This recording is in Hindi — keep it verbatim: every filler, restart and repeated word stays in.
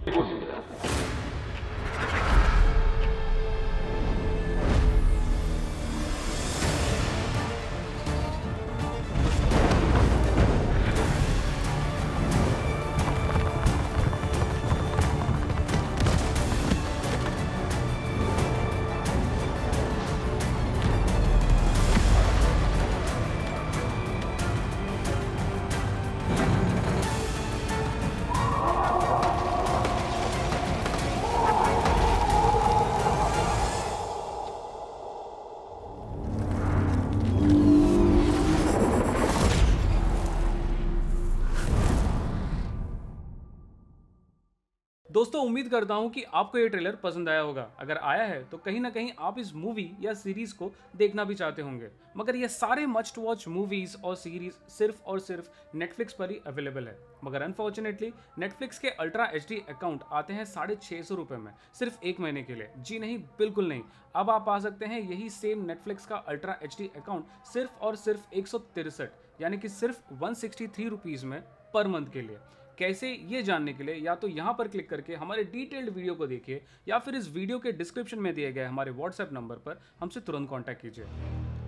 해보겠습니다. दोस्तों उम्मीद करता हूं कि आपको ये ट्रेलर पसंद आया होगा। अगर आया है तो कहीं ना कहीं आप इस मूवी या सीरीज को देखना भी चाहते होंगे, मगर ये सारे मस्ट वॉच मूवीज और सीरीज सिर्फ और सिर्फ नेटफ्लिक्स पर ही अवेलेबल है। मगर अनफॉर्चुनेटली नेटफ्लिक्स के अल्ट्रा एच डी अकाउंट आते हैं साढ़े छः सौ रुपये में सिर्फ एक महीने के लिए। जी नहीं, बिल्कुल नहीं। अब आप आ सकते हैं यही सेम नेटफ्लिक्स का अल्ट्रा एच डी अकाउंट सिर्फ और सिर्फ एक सौ तिरसठ यानी कि सिर्फ वन सिक्सटी थ्री रुपीज़ में पर मंथ के लिए। कैसे, ये जानने के लिए या तो यहाँ पर क्लिक करके हमारे डिटेल्ड वीडियो को देखिए या फिर इस वीडियो के डिस्क्रिप्शन में दिए गए हमारे व्हाट्सएप नंबर पर हमसे तुरंत कांटेक्ट कीजिए।